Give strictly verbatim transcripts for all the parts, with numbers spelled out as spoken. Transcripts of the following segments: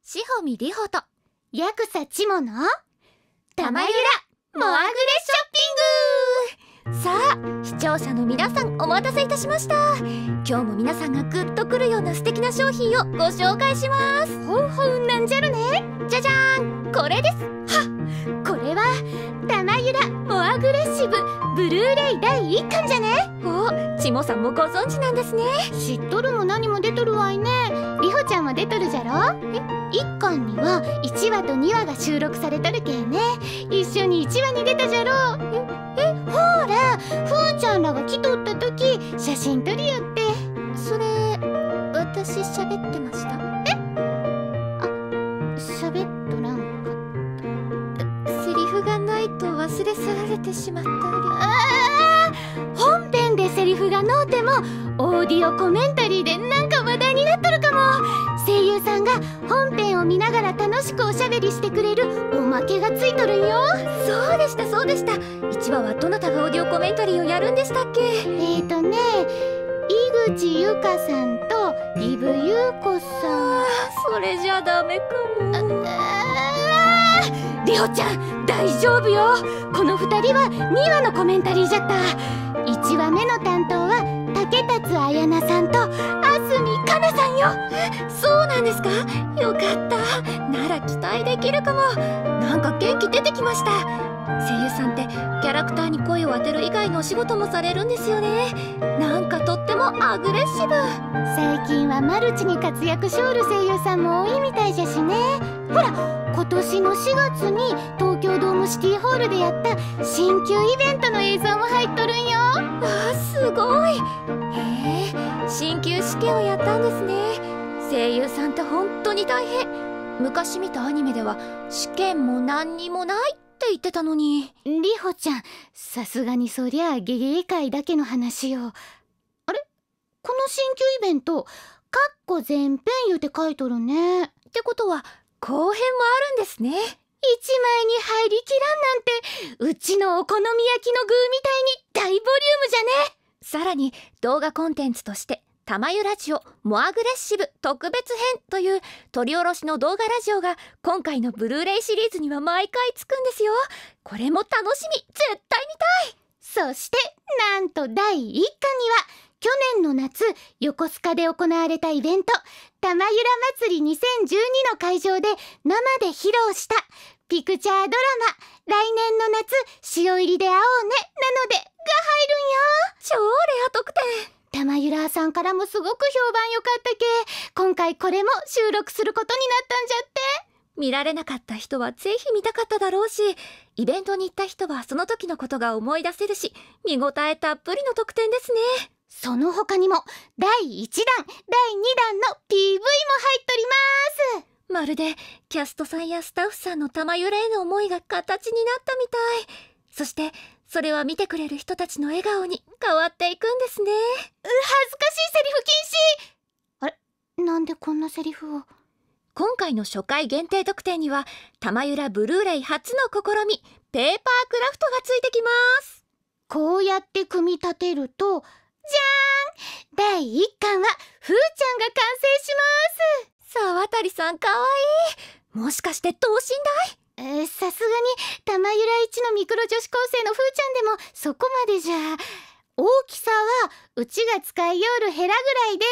しほみりほとヤクサチモの玉ゆらモアグレショッピング。さあ視聴者の皆さん、お待たせいたしました。今日も皆さんがグッとくるような素敵な商品をご紹介します。 ほうほう、なんじゃろね。 じゃじゃーん、これです。 はっ、これは玉ゆらモアグレッシブブルーレイだいいっかんじゃね。 お、ちもさんもご存知なんですね。 知っとるも何も出とるわいね。りほちゃんも出とるじゃろ。えいっかんにはいちわとにわが収録されとるけんね。一緒にいちわに出たじゃろ。ええほら、ふーちゃんらが来とった時写真撮りよって。 それ私喋ってました？ えあ、喋っとらんかった。 セリフがないと忘れ去られてしまったり。 あー、本編でセリフがのうてもオーディオコメンタリーでなんか話題になっとるかも。声優さんが本編を見ながら楽しくおしゃべりしてくれるおまけがついとるんよ。 そうでしたそうでした。いちわはどなたがオーディオコメンタリーをやるんでしたっけ？ えーとね井口ゆかさんとイブゆうこさん。 それじゃダメかも。 ああ、りほちゃん大丈夫よ。このふたりはにわのコメンタリーじゃった。いちわめの担当は竹達彩菜さんと安住かなさんよ。 そうなんですか？よかった。なら期待できるかも。なんか元気出てきました。声優さんってキャラクターに声を当てる以外のお仕事もされるんですよね。なんかとってもアグレッシブ。 最近はマルチに活躍しおる声優さんも多いみたいじゃしね。ほら今年のしがつに東京ドームシティホールでやった新旧イベントの映像も入っとるんよ。 わあ、すごい。へえ、新旧試験をやったんですね。声優さんって本当に大変。昔見たアニメでは試験も何にもないって言ってたのに。 りほちゃん、さすがにそりゃあゲゲゲ界だけの話よ。あれ、この新旧イベントかっこ前編言うて書いとるね。 ってことは後編もあるんですね。 一枚に入りきらんなんて、うちのお好み焼きの具みたいに大ボリュームじゃね。 さらに動画コンテンツとして玉ゆラジオモアグレッシブ特別編という取り下ろしの動画ラジオが今回のブルーレイシリーズには毎回つくんですよ。これも楽しみ、絶対見たい。 そしてなんとだいいっかんには去年の夏横須賀で行われたイベント玉ゆら祭りにせんじゅうにの会場で生で披露したピクチャードラマ来年の夏潮入りで会おうねなのでが入るんよ。 超レア特典。 玉ゆらさんからもすごく評判良かったけ、今回これも収録することになったんじゃって。 見られなかった人はぜひ見たかっただろうし、イベントに行った人はその時のことが思い出せるし、見応えたっぷりの特典ですね。 その他にもだいいちだんだいにだんの ピーブイ も入っとります。 まるでキャストさんやスタッフさんの玉ゆらへの思いが形になったみたい。そしてそれは見てくれる人たちの笑顔に変わっていくんですね。 恥ずかしいセリフ禁止。あれ、なんでこんなセリフを。 今回の初回限定特典には玉ゆらブルーレイ初の試みペーパークラフトがついてきます。 こうやって組み立てると、じゃーん、だいいっかんはふーちゃんが完成します。 沢渡さんかわいい。もしかして等身大？えー、さすがに玉ゆら一のミクロ女子高生のふーちゃんでもそこまでじゃ。大きさはうちが使いよるヘラぐらいです。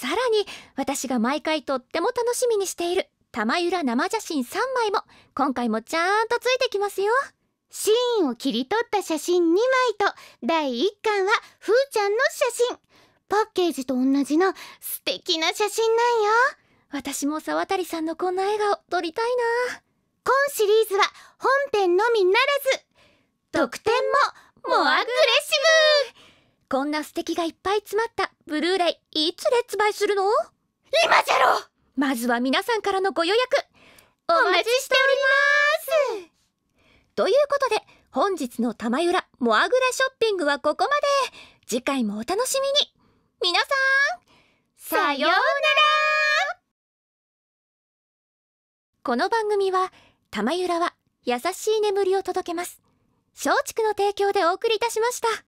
さらに私が毎回とっても楽しみにしている玉ゆら生写真さんまいも今回もちゃんとついてきますよ。 シーンを切り取った写真にまいとだいいっかんはふーちゃんの写真。パッケージと同じの素敵な写真なんよ。 私も沢渡さんのこんな笑顔撮りたいな。 今シリーズは本編のみならず特典もモアグレッシブ。 こんな素敵がいっぱい詰まったブルーレイいつ発売するの？ 今じゃろ。 まずは皆さんからのご予約お待ちしております。 ということで本日の玉ゆらモアグレショッピングはここまで。次回もお楽しみに。皆さんさようなら。この番組は玉ゆらは優しい眠りを届けます松竹の提供でお送りいたしました。